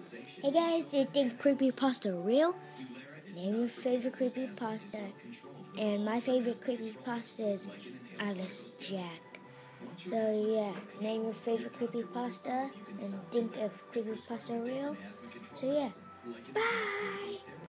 Hey guys, do you think creepypasta real? Name your favorite creepypasta. And my favorite creepypasta is Alice Jack. So yeah, name your favorite creepypasta and think if creepypasta real. So yeah, bye!